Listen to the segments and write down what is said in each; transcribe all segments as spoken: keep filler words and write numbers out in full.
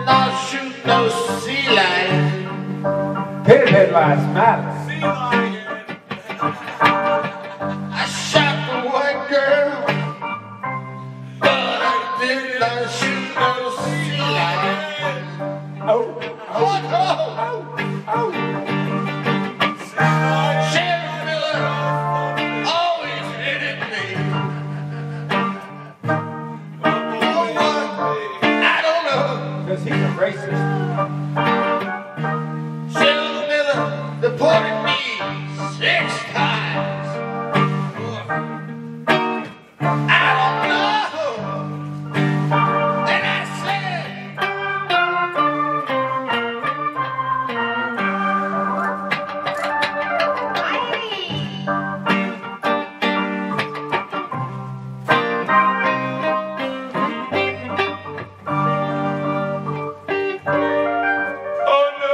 not shoot no sea lion. Pinhead lies matter. Sea lion. I shot the one girl, but I did not shoot no sea lion. Oh, oh, What? Oh, oh, oh. Sheriff Miller always hated me. For what? I don't know. Because he's a racist. Sheriff Miller deported me six times. I don't know. And I said, oh no.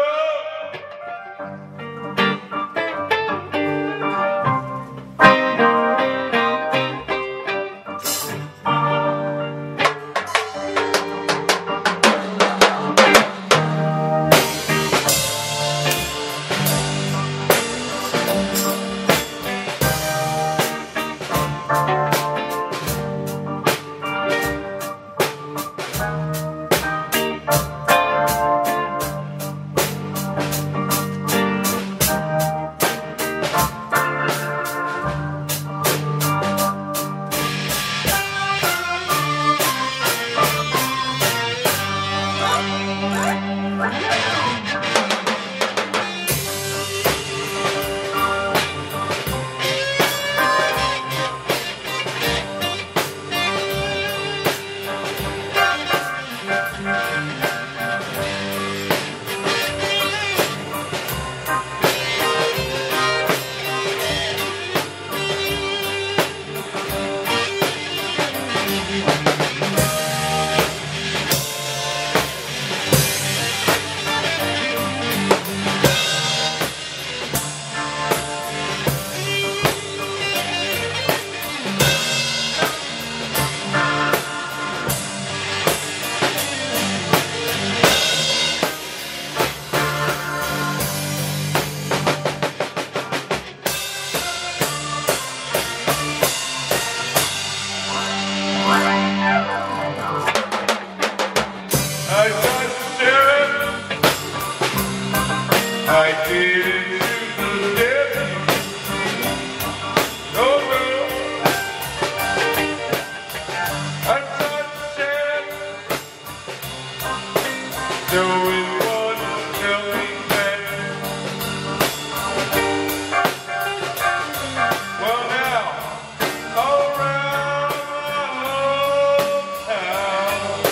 I got sheriff. I didn't shoot the deputy. No, no. I got sheriff. Doing one killing man. Well now, all around my hometown,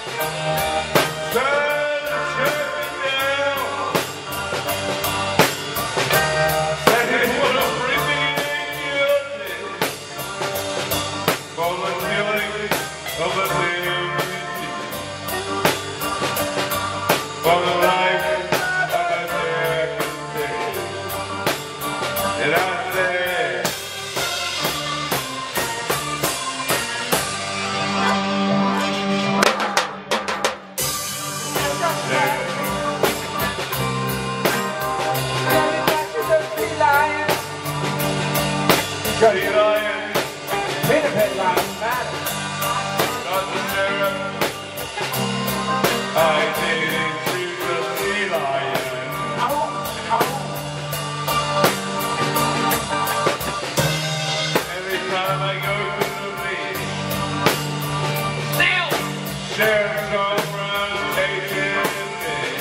trying to track me down. They wanna bring me in guilty for the killing of a deputy, for the life of a deputy. And I said, Because sea lion, Pinhead lies matter. not the sheriff. I didn't shoot the sea lion. Oh, oh. Every time I go to the beach, sheriff's on front chasing me.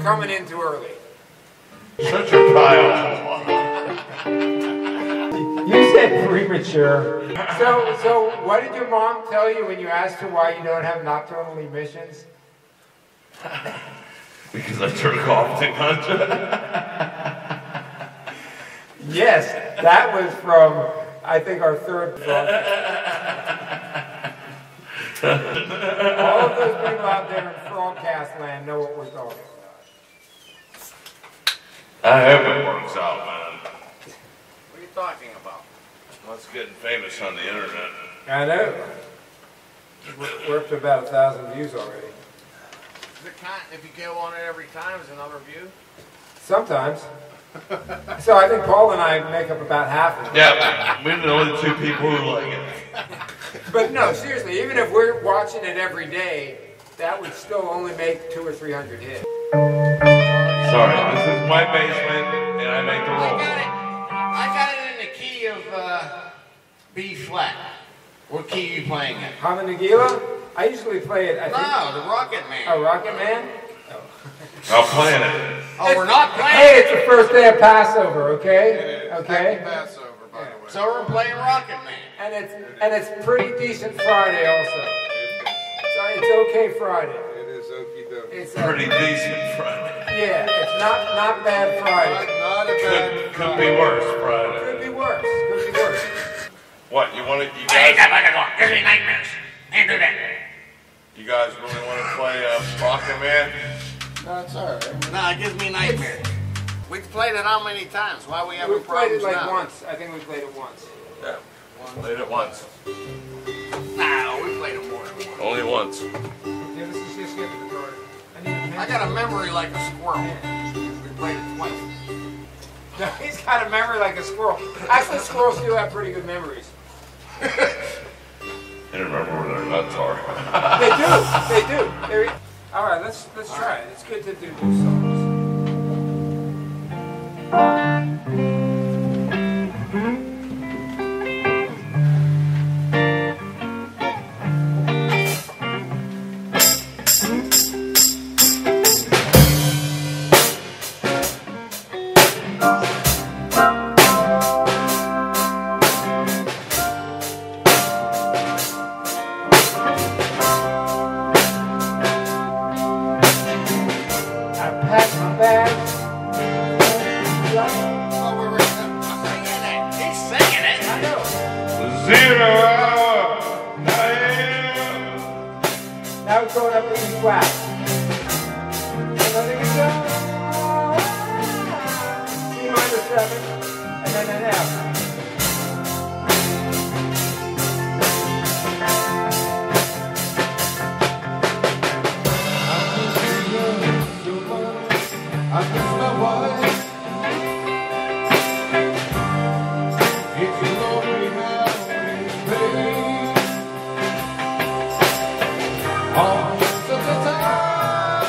coming in too early. Shut your pile. You said premature. So, so what did your mom tell you when you asked her why you don't have nocturnal emissions? Because I jerk off too much. Yes, that was from, I think, our third broadcast. All of those people out there in Frogcast land know what we're talking about. I hope it works out, man. What are you talking about? Well, it's getting famous on the internet. I know. We're we're up to about a thousand views already. Is it kind, if you go on it every time, is another view? Sometimes. So I think Paul and I make up about half of it. Yeah, we're the only two people who like it. But no, seriously, even if we're watching it every day, that would still only make two or three hundred hits. Sorry, this is my basement, and I make the I rules. got it. I got it in the key of uh, B flat. What key are you playing in? Hama Nagila? I usually play it, I think. No, the Rocketman. Oh, Rocketman? I'll plan it. Oh, we're not playing. Hey, it's the first day of Passover, okay? Okay? Passover, by the way. So we're playing Rocketman. And it's and it's pretty decent Friday also. So it's okay Friday. It is okie dokie. It's uh, Pretty decent Friday. Yeah, it's not not bad Not, Friday. not a bad Could, could be worse Friday. Could be worse. Could be worse. What, you want to, you I hate guys, that fucking clock. Gives me nightmares. Can't do that. you guys really want to play uh, Rocketman? No, it's all right. No, it gives me nightmares. We've played it how many times? Why are we having We played it problems like now? once. I think we played it once. Yeah, played it once. No, we played it more than once. Only once. Yeah, this is just getting the card. I need a pen. I got a memory like a squirrel. We played it twice. No, he's got a memory like a squirrel. Actually, squirrels do have pretty good memories. I don't remember where their nuts are. They do. They do. They're, all right, let's let's try it. It's good to do new songs. Zero hour, nine. Now it's going up to E flat. Another guitar. C minor seven, and then an F. I miss my wife. It's lonely now in Spain. All of the time.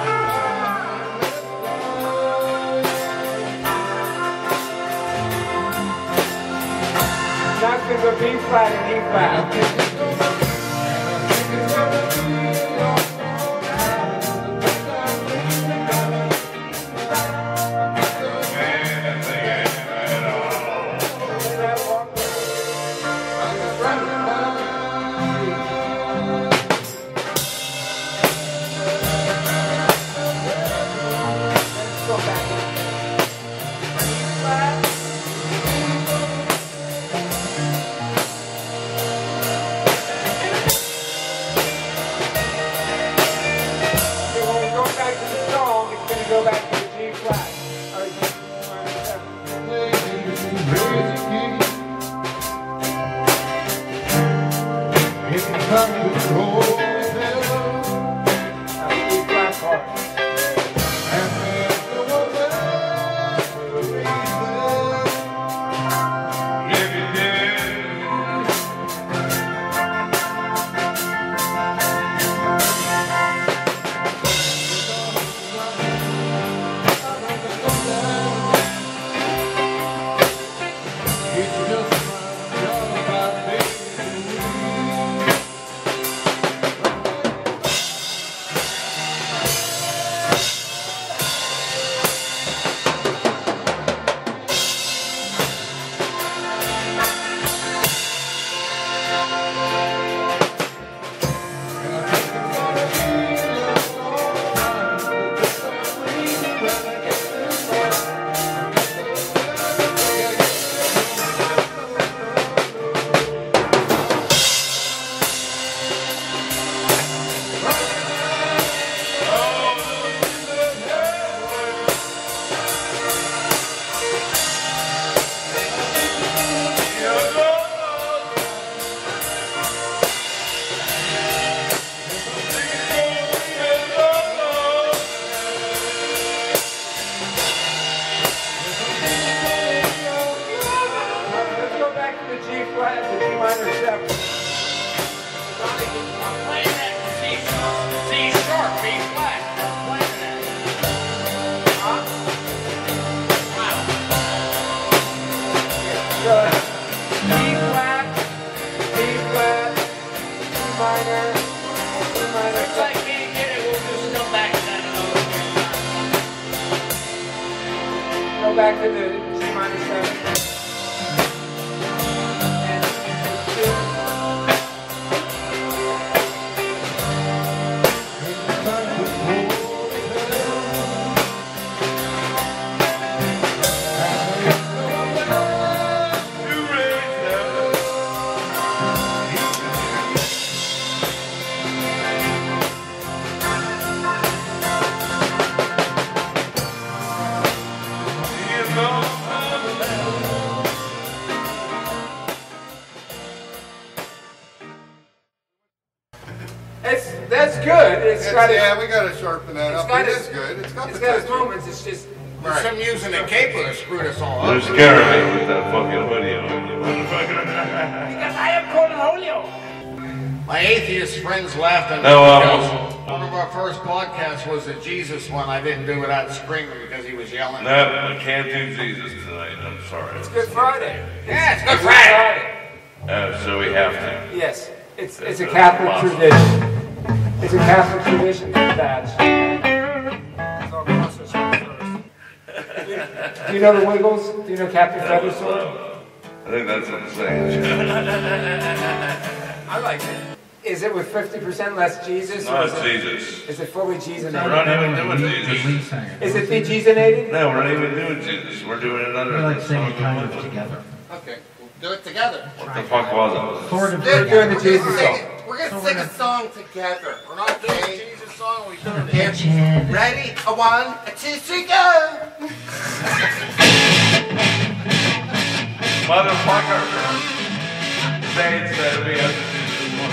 Now it's going to go B flat and E flat. Go back to the G flat. Or G minor seven. It's time to go That's the E flat part. and if there was ever a reason, If you did. it's just my job, I think. back to the G minor seven. And two. It's, that's good. It's It's, got its, yeah, we gotta sharpen that it's up. got It its, is good. It's got it's the got its texture. moments. It's just There's some using a caper that screwed us all They're up. scaring me with that fucking hoodie on, you motherfucker. because I am Cornholio. My atheist friends laughed at me No, um, because one of our first podcasts was the Jesus one. I didn't do without screaming because he was yelling. No, I can't do Jesus tonight. I'm sorry. It's Good Friday. Yeah, it's Good Good Friday. Uh, so we have to. Yes, it's it's a Catholic tradition. It's a Catholic tradition. Badge. So process first. Do you, do you know the Wiggles? Do you know Captain Feathersword? I think that's insane. I like it. Is it with fifty percent less Jesus? No, or is it's it, Jesus. is it fully We're Jesunated? not even doing Jesus. Is it dejesunated? No, we're not even doing Jesus. We're doing it under We like the singing song kind of of living. together. Okay, we'll do it together. What the fuck was it? Sort of We're together. doing the We're Jesus gonna sing song. it. We're gonna So sing we're a song together. We're not doing the Jesus song. We're doing it. Here. Chin. Ready? A one, a two, three, go! Motherfucker. Saints said we have to do this one.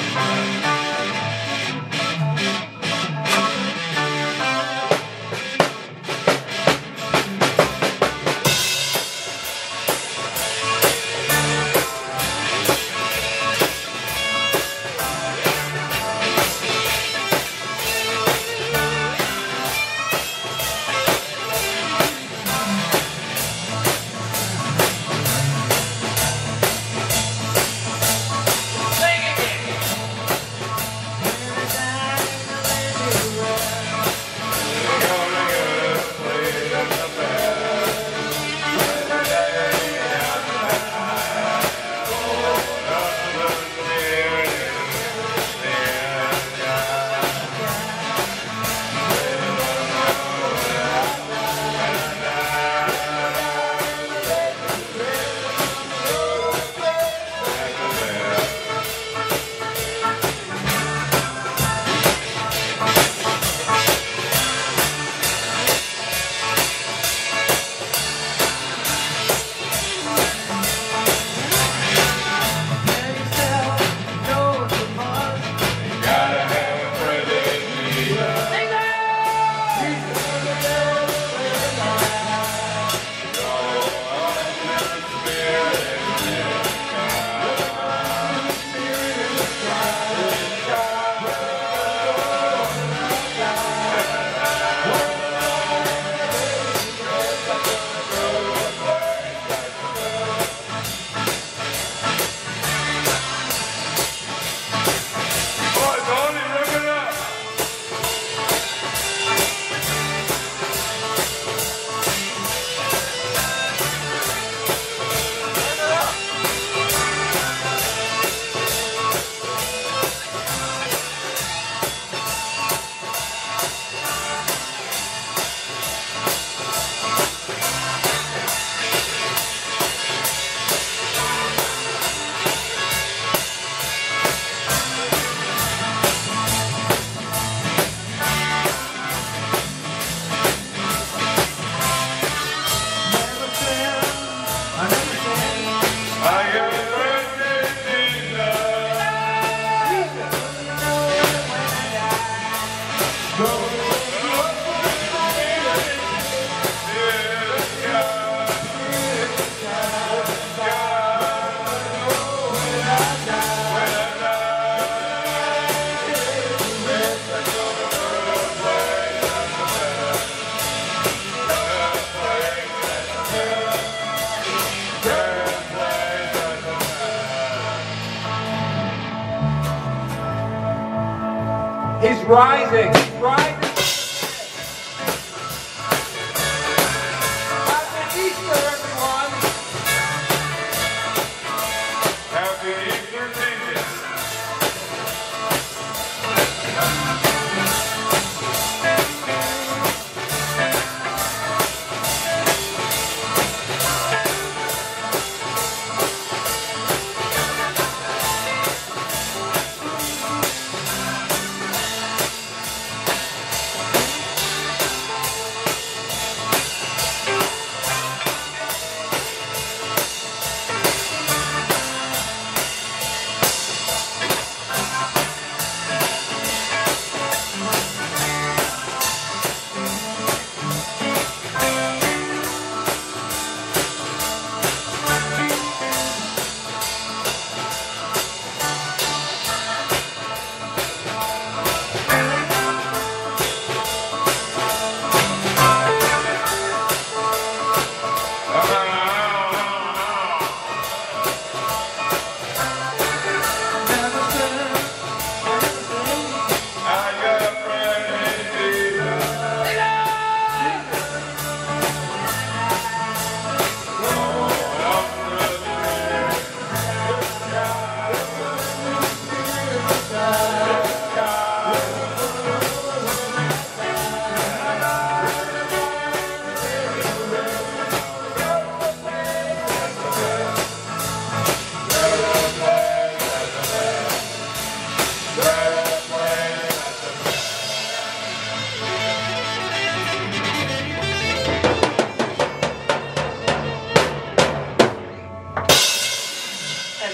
He's rising. He's rising. Out of the East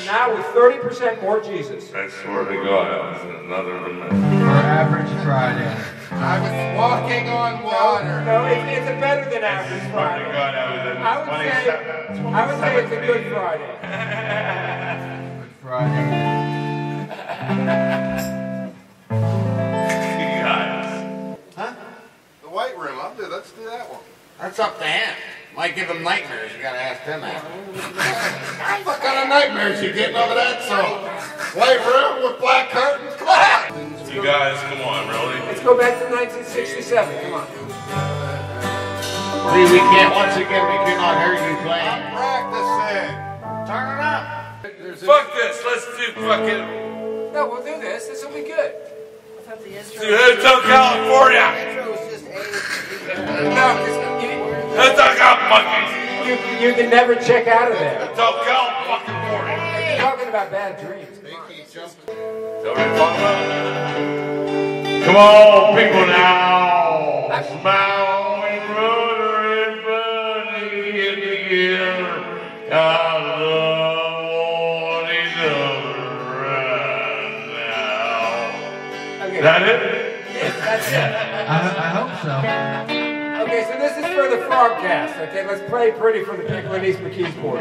and now with thirty percent more Jesus. I swear to God, I was in another dimension. For average Friday. I was walking on water. No, it, it's a better than average I swear to Friday. God, I was in I would say, I would say it's a good Friday. Good Friday. You guys. Huh? The white room. I'll do. Let's do that one. That's up to him. Might give him nightmares. You gotta ask him that. What kind of nightmares you getting over that song? White room with black curtains. Come on. You guys, come on, really? Let's go back to nineteen sixty-seven. Come on. See, we can't, once again, we cannot hear you playing. Practicing. Turn it up. Fuck this, let's do fucking... No, we'll do this. This will be good. Do Hotel California! No, because you, Hotel California! you, you can never check out of there. Hotel California! You're talking about bad dreams. Come on, people now! Smile and brother and buddy in the air. I love each other right now. Okay. Is that it? Yes, that's it. I, I hope so. Okay, so this is for the Frogcast. Okay, let's play pretty for the people in East McKeesport.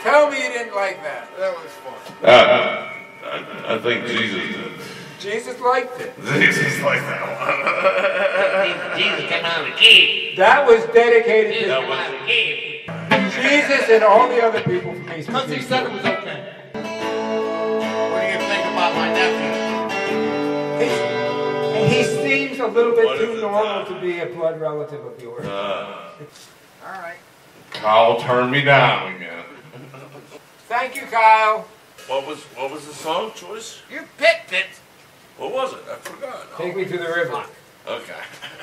Tell me you didn't like that. That was fun. Uh, I, I think Jesus did. Jesus liked it. Jesus liked that Jesus came out of the cave. That was dedicated Jesus to came out of the cave. Jesus and all the other people from East Because he said it was McKeesport. okay. What do you think about my nephew? He, he seems a little bit What is too it, normal uh, to be a blood relative of yours. one. Uh, All right. Kyle turned me down again. Thank you, Kyle. What was what was the song choice? You picked it. What was it? I forgot. Take me to the river. Okay.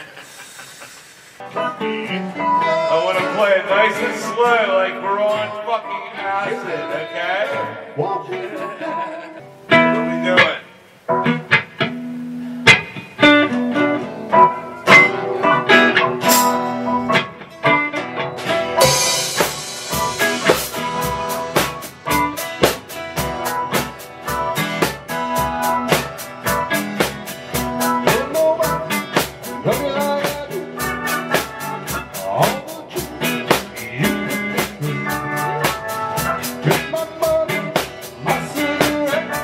I want to play it nice and slow, like we're on fucking acid, okay? What are we doing? My money, my cigarette,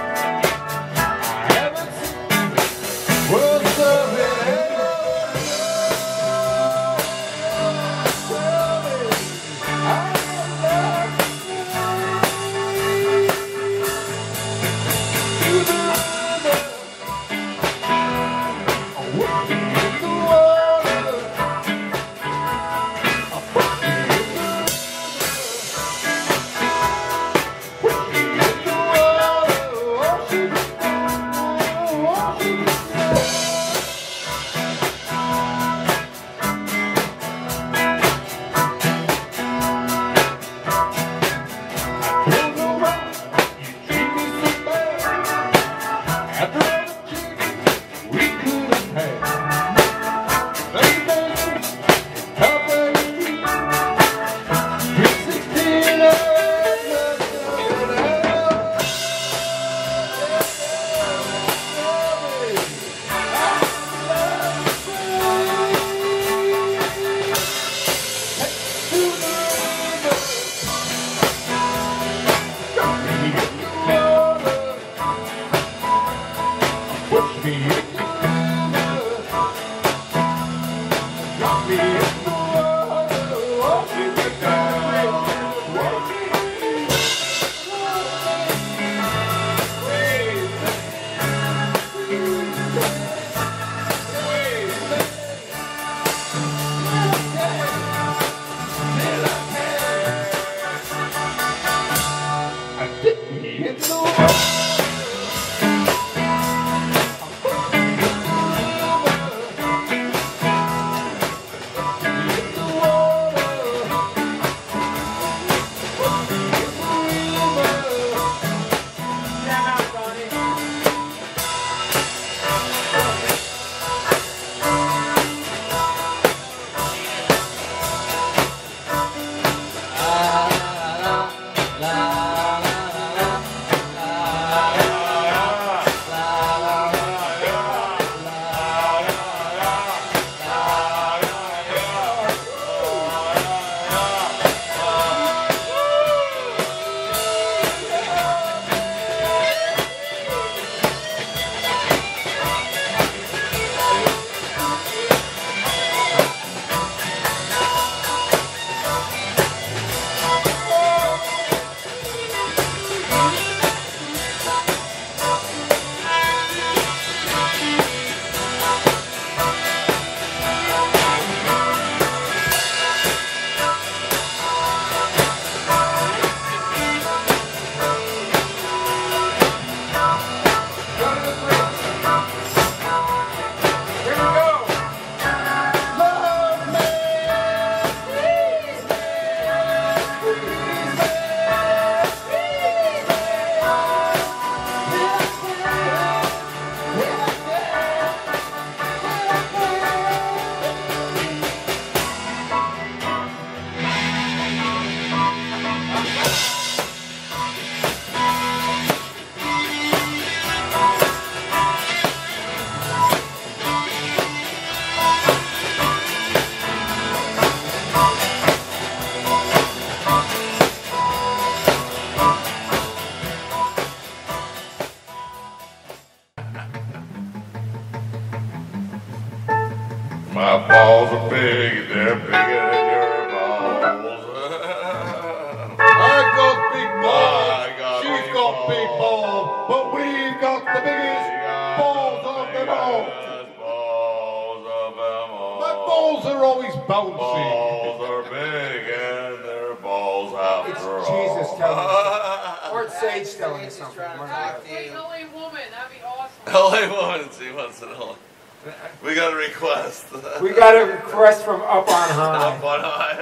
ball. Balls of ammo. My balls are always bouncy. Balls are big and their balls have It's grown. Jesus telling us, or it's Sage telling us something. One or the other. Hey, L A woman, that'd be awesome. L A woman, see what's it all. We got a request. We got a request from Up on High. Up on high.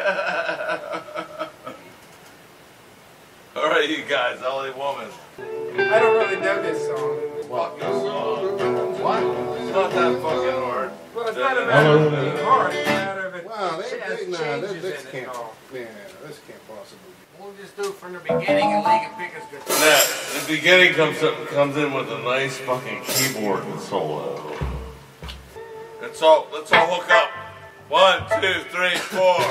All right, you guys, L A woman. I don't really know this song. Fuck this song. What? It's not that fucking hard. Well, it's not a matter of being hard. It's a matter of it. Wow, they, has they, nah, changes this, this in it can't, all. yeah, this can't possibly be. We'll just do it from the beginning and League of Pick us good. Now, the beginning comes up, comes in with a nice fucking keyboard solo. Let's all, let's all hook up. One, two, three, four.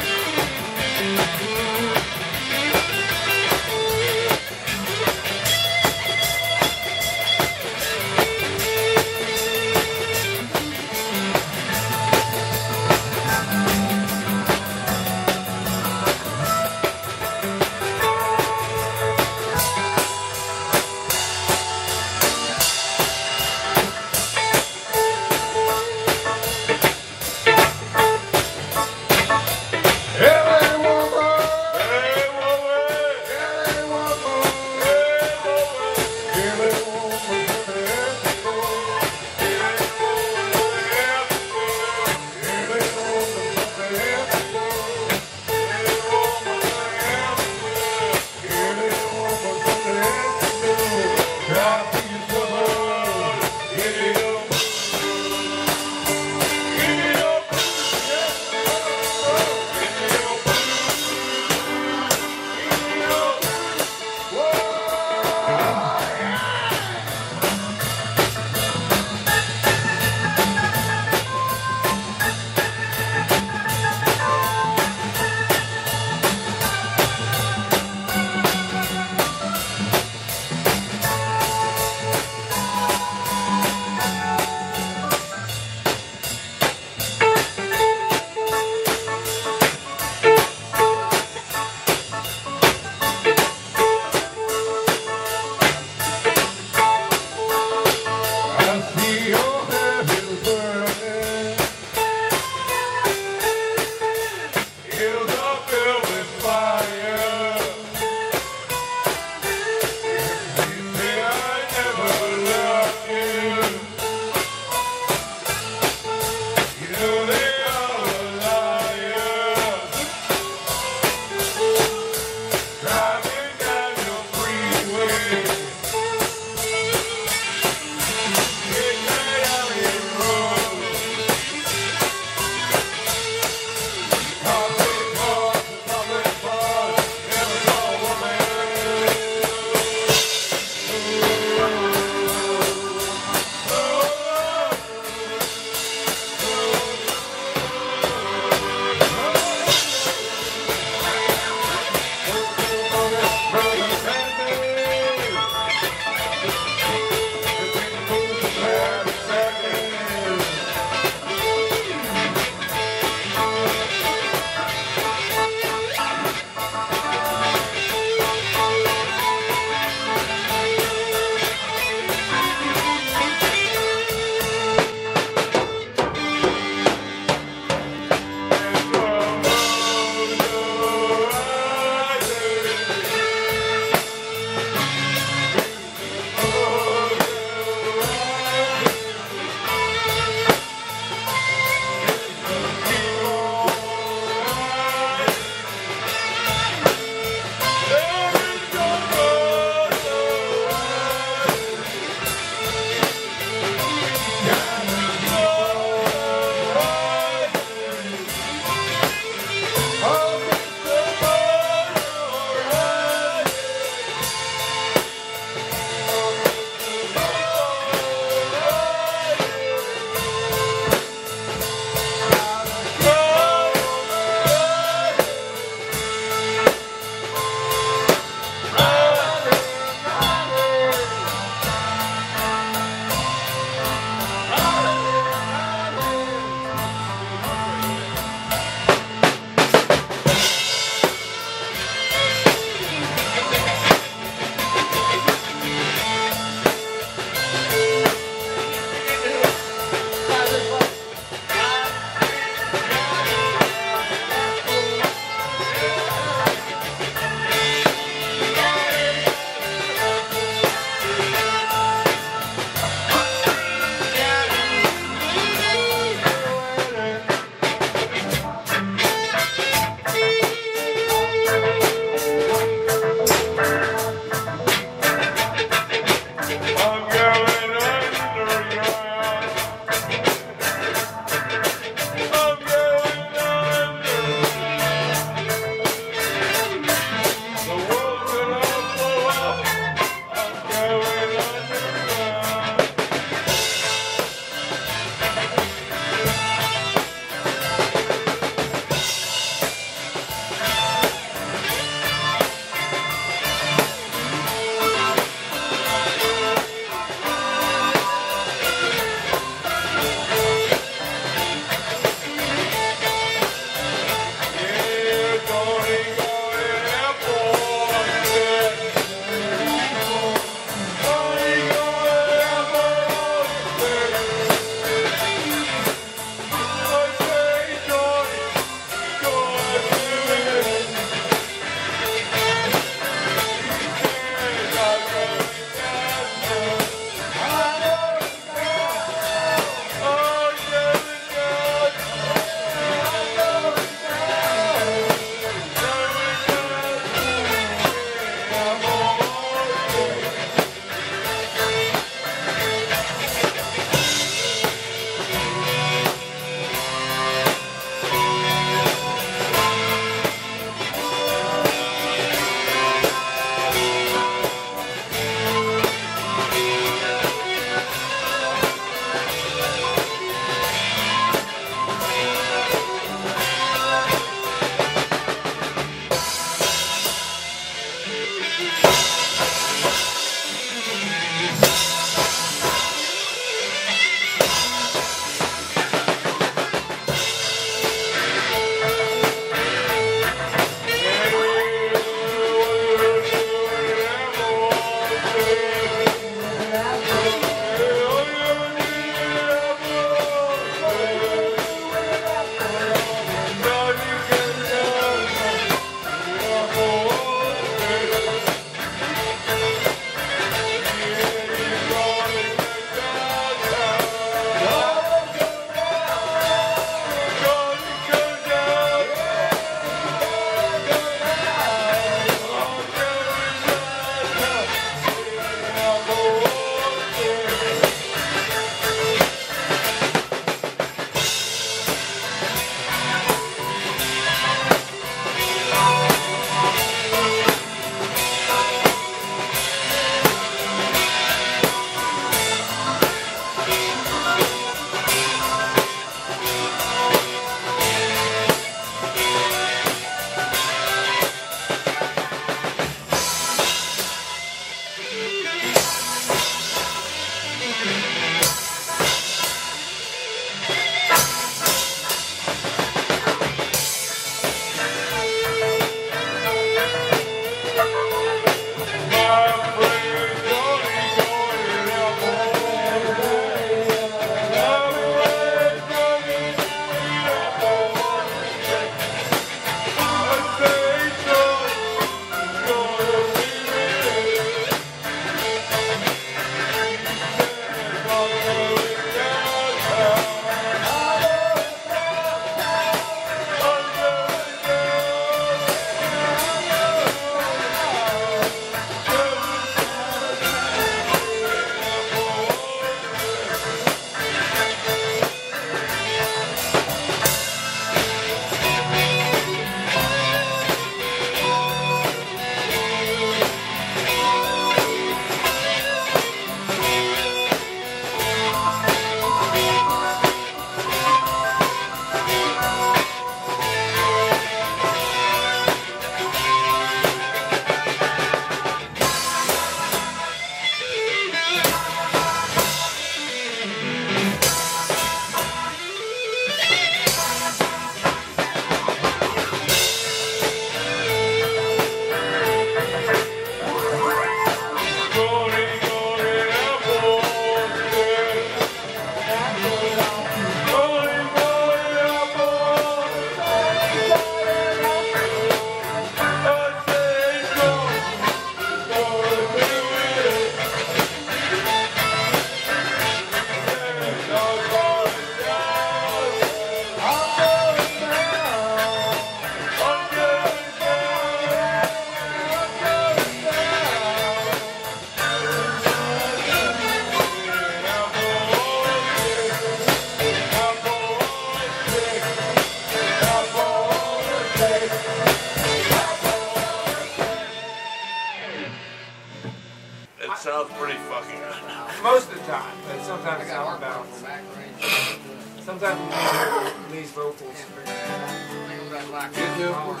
sounds pretty fucking good. Most of the time, but sometimes I it's got all our about. powerful back range. Sometimes we least vocals. Can't figure that out. I think I'm gonna lock Get in your powers.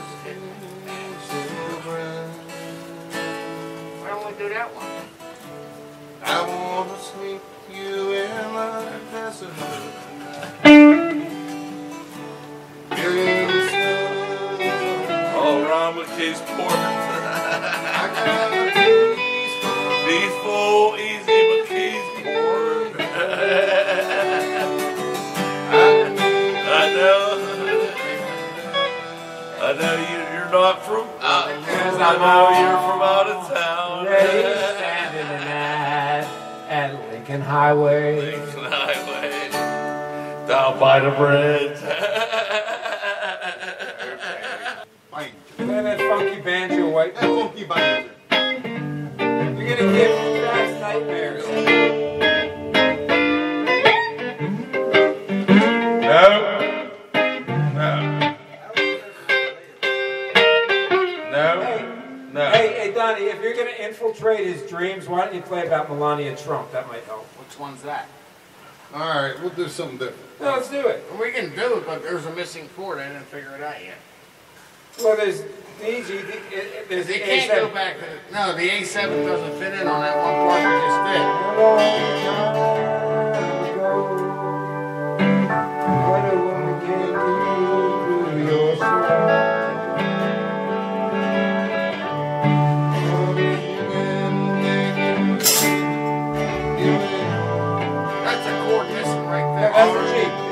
Why don't we do that one? I wanna sleep you in my desert. All around McKeesport. Peaceful, easy McKeesport. I know. I know you, you're not from. Uh, I know you're from out of town. Ready, standing in that at Lincoln Highway. Lincoln Highway. Down by the bridge. Play that funky banjo white. That funky banjo. You're gonna give Dax nightmares. No. No. No. Hey, No. hey, hey, Donnie, if you're gonna infiltrate his dreams, why don't you play about Melania Trump? That might help. Which one's that? All right, we'll do something different. No, let's do it. We can do it, but there's a missing chord. I didn't figure it out yet. Well, there's the G, the, there's They the can't A go seven. back to the, no, the A seven doesn't fit in on that one part we just did. What a woman can do to your soul. That's a chord missing right there. That's a G. It's a G.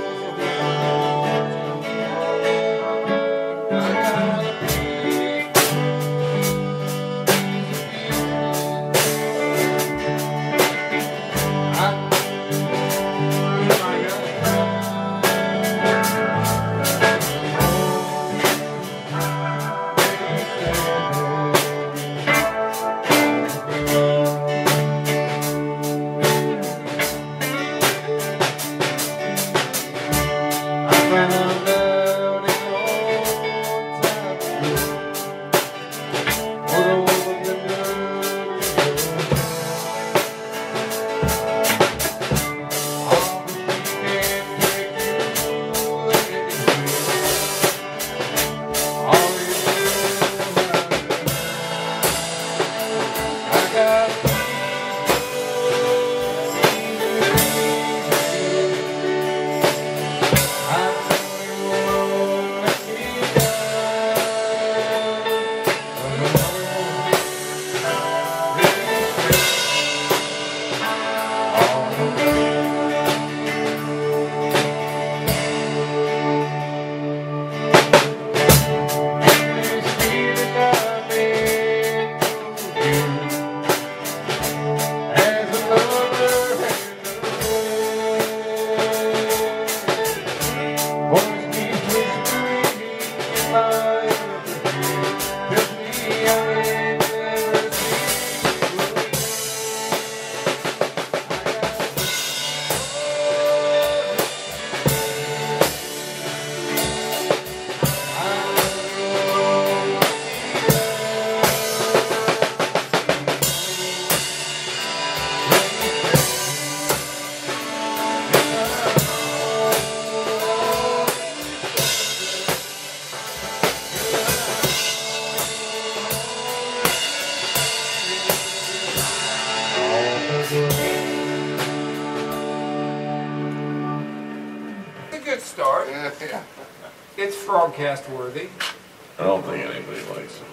start. Yeah, yeah. It's Frogcast worthy. I don't think anybody likes it.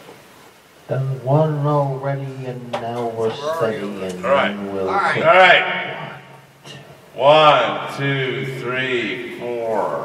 Done one already, and now we're steady, and All right. then we'll All right. take All right. One, two, three, four.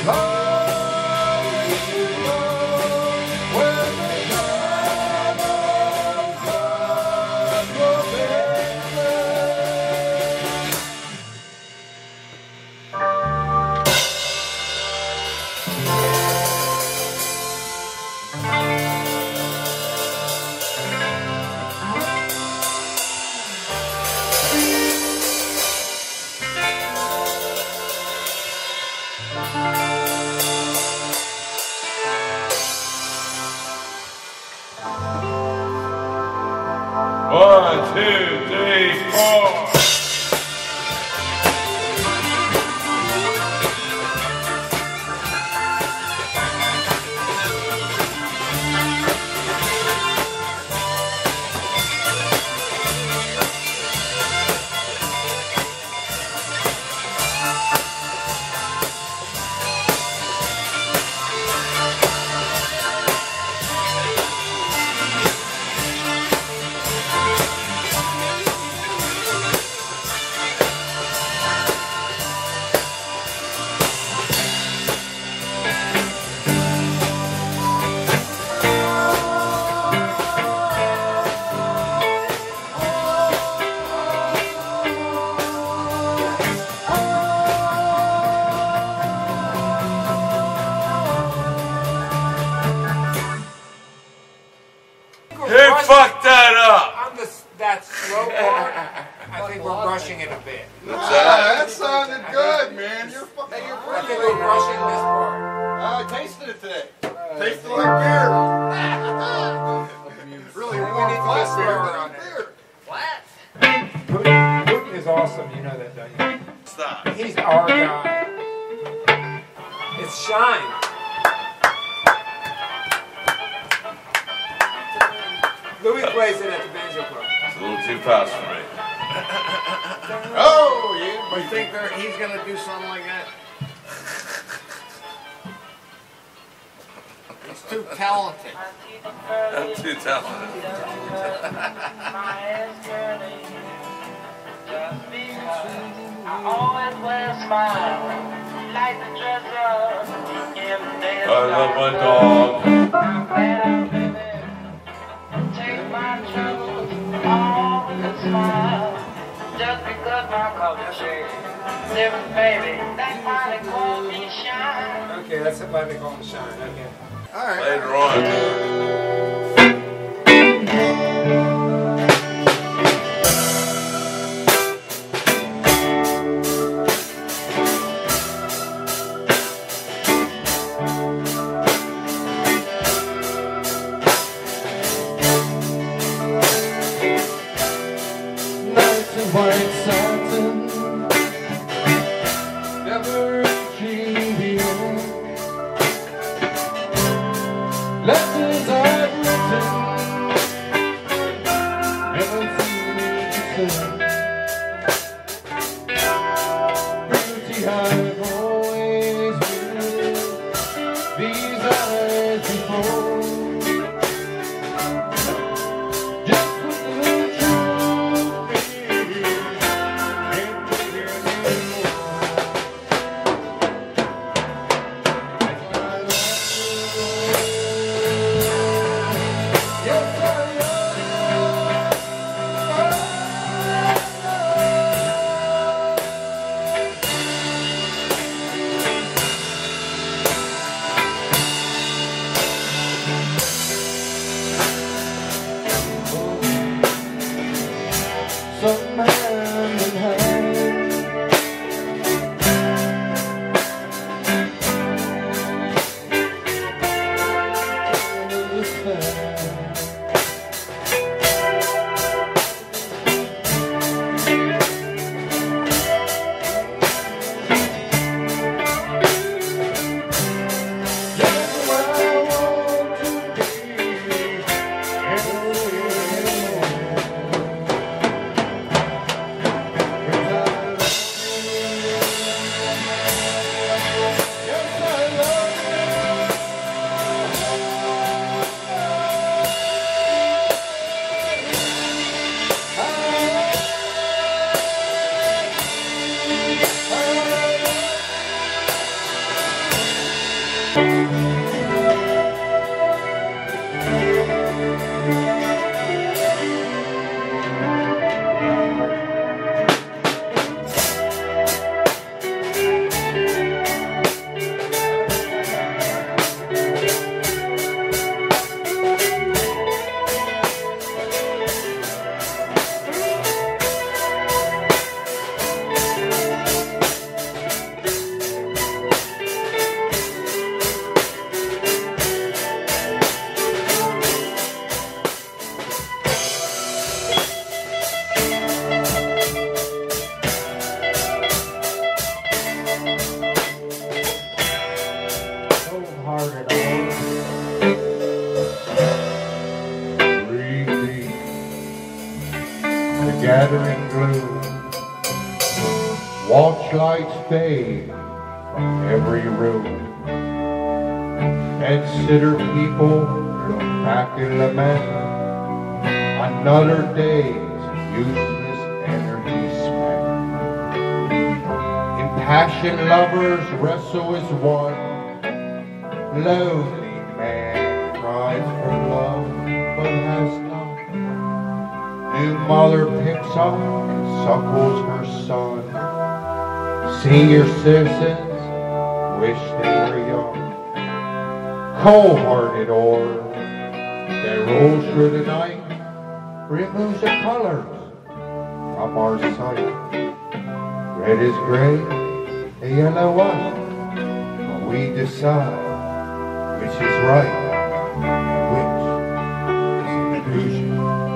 One, two, three, four. Who fucked that up? On the, that slow part, I think we're rushing it a bit. Ah, that sounded good, man. You're fucking. You're I think we're rushing this part. I tasted it today. Tasted like beer. Really, We warm need to flat get beer. slower on it. Beer. Flat. Putin, Putin is awesome, you know that, don't you? Stop. He's our guy. It's Shine. Louis plays it at the banjo club. It's a little too fast for me. Oh, yeah. You think they're- he's gonna do something like that? He's too talented. I'm too talented. I love my dog. Take my troubles all with a smile. Just because my color shades different, baby. That finally called me shine. Okay, that's why they call him Shine. Okay. All right. Later on. Nice and white satin, never trivial. Letters I've written, never seen you say. Beauty I've always wanted, these eyes before. Just what the truth is, can't take it anymore. I love you. Yeah. from every room. Consider people look back and lament. Another day's useless energy spent. Impassioned lovers wrestle as one. Lonely man cries for love, but has none. New mother picks up and suckles her son. Senior citizens wish they were young. Cold-hearted orb that rolls through the night removes the colors from our sight. Red is gray, the yellow white, but we decide which is right, which is an illusion.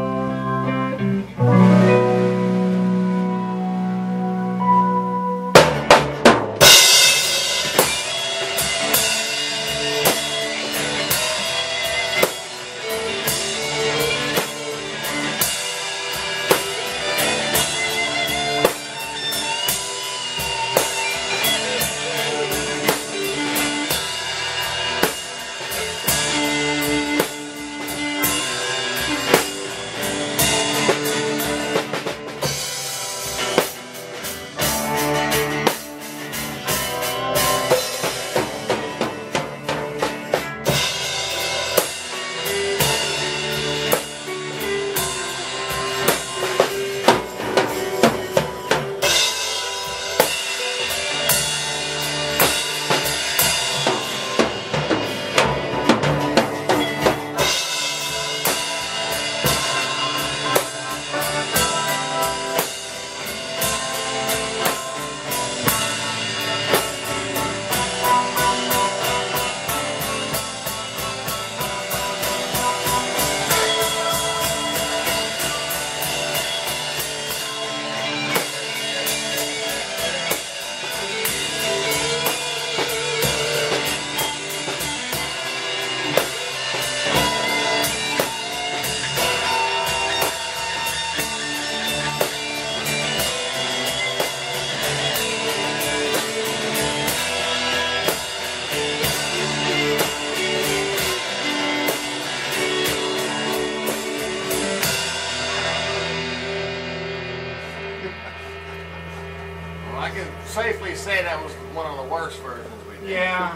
I can safely say that was one of the worst versions we did. Yeah.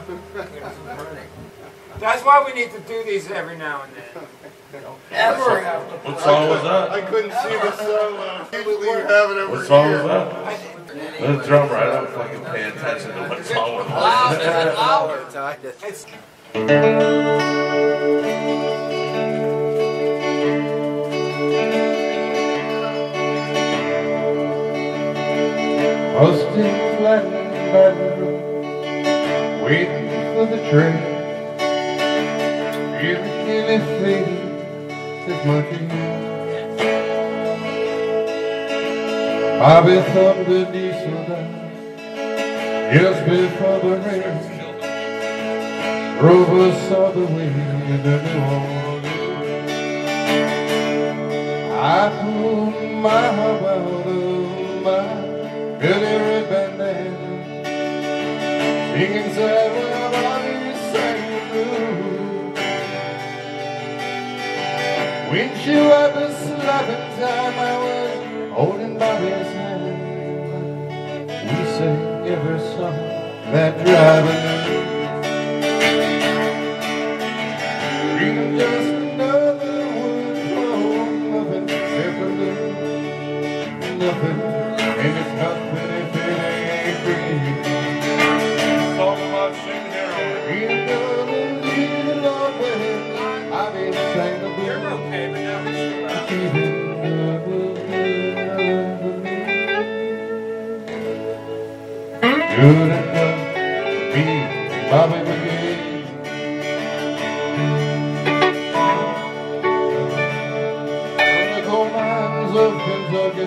That's why we need to do these every now and then. Ever have to. What song was that? I couldn't see the solo. Usually you have it over What song here. was that? The drummer, I don't fucking pay attention to what song it was. It's Busting flat bedroom, waiting for the train. Feeling nearly faded, says my dream. Bobby thumbed the diesel down just before the rain. Drove us all the way to New Orleans. I pulled my hub out of my Billy Red bandana, singing sad while Bobby sang blue. Windshield wipers slapping time, I was holding Bobby's hand. We sang every song that driving. Freedom just another word for nothing ever knew. Nothing, and it's nothing if it ain't free. Song about shooting heroin. Freedom doesn't leave it all way. I've been sang the blues. you're okay, but now it's too loud. Good enough to be Bobby McGee. From the coal mines of Kentucky,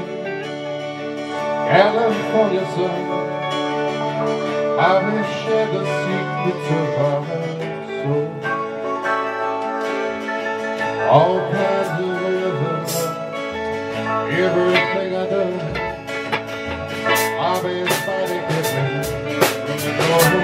California sun, I will share the secrets of our soul. All kinds of rhythm, everything I do, I've been fighting with me.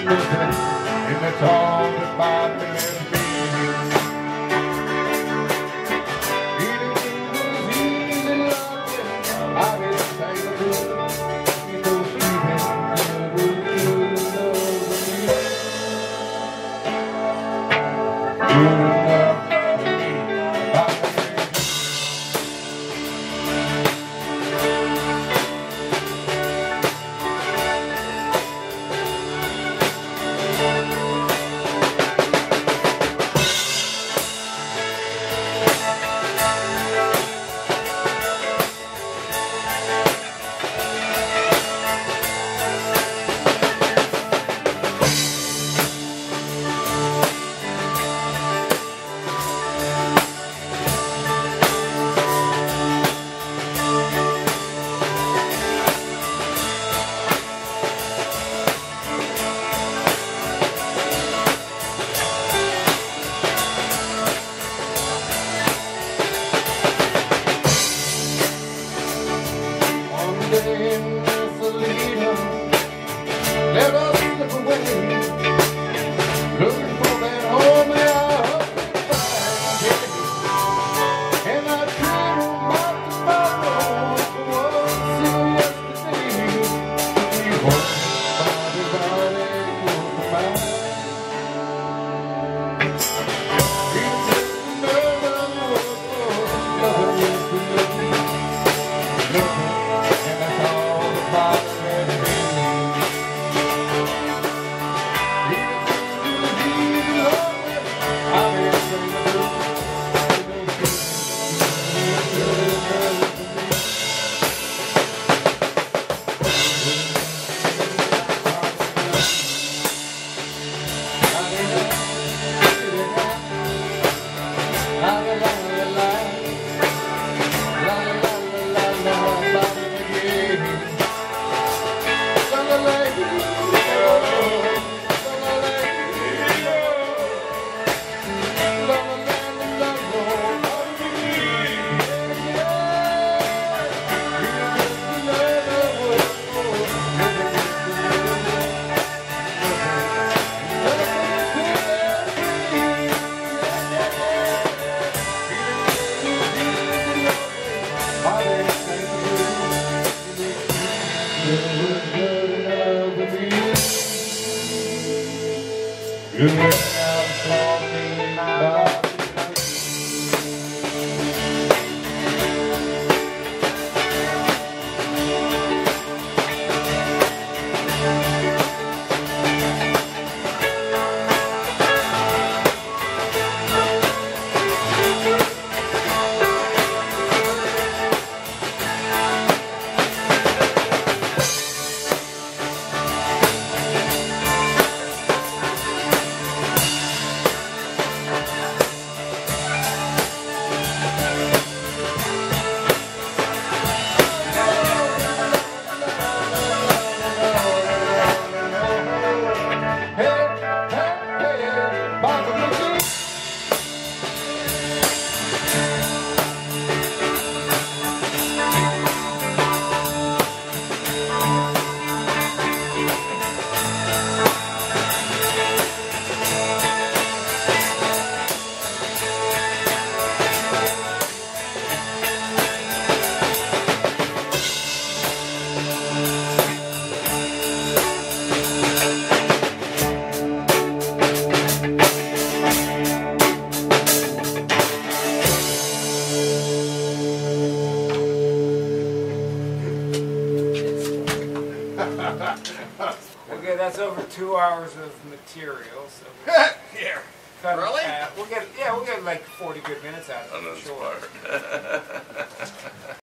listen, and that's all that bothers me. It was easy loving, I didn't say the truth. You know, Stephen, good, good love me. Good enough for me. Let us slip away, looking for that home we are find. And I dream about tomorrow, what I see yesterday. We won't body, body, close the mind. It's just another word for loving is to looking, looking, and that's all the bothers me. You look out for me, but Okay, that's over two hours of material. So Yeah. cut it Really? half. We'll get yeah, we'll get like forty good minutes out of it. On this Sure. part.